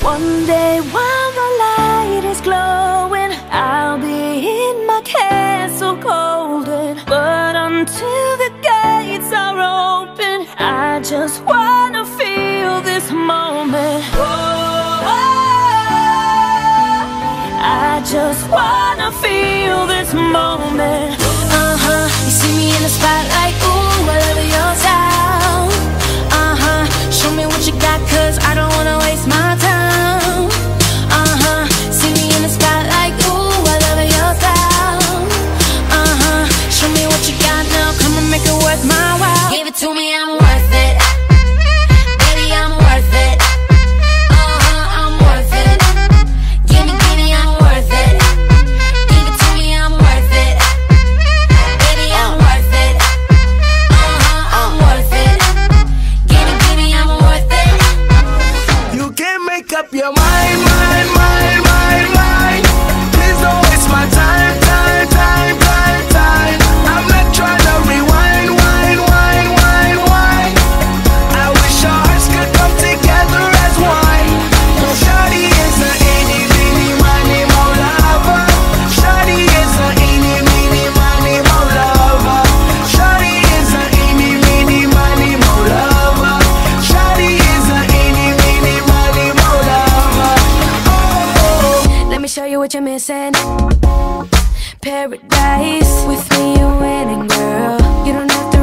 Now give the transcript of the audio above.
One day while the light is glowing, I'll be in my castle golden. But until the gates are open, I just wanna feel this moment. Oh, I just wanna feel this moment. You see me in the spotlight, ooh, I love your style. Show me what you got, cause I don't wanna waste my time. See me in the spotlight, ooh, I love your style. Show me what you got now, come and make it worth my while. Give it to me, I'm worth it. Baby, I'm worth it. I'm worth it. Give me, I'm worth it. Give it to me, I'm worth it. Baby, I'm worth it. I'm worth it. Give me, I'm worth it. You can't make up your mind, mind, mind, mind, mind. Please don't waste my time, time, time, time, time. I'm not trying to rewind, wind, wind, wind, wind. I wish our hearts could come together as one. No, shawty is a eeny, meeny, miny, mo lover. Shawty is a eeny, meeny, miny, mo lover. Shawty is a eeny, meeny, miny, mo lover. Shawty is a eeny, meeny, miny, mo lover. Oh. Let me show you what you're missing. Paradise, with me you're winning, girl. You don't have to